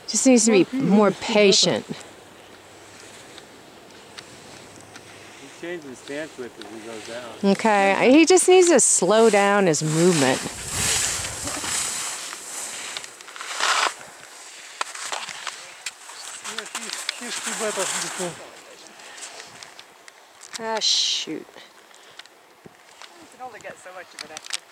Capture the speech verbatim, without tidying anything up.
Just needs to be more patient. He's changing stance with it as he goes down. Okay, he just needs to slow down his movement. Ah, shoot. You can only get so much of an extra.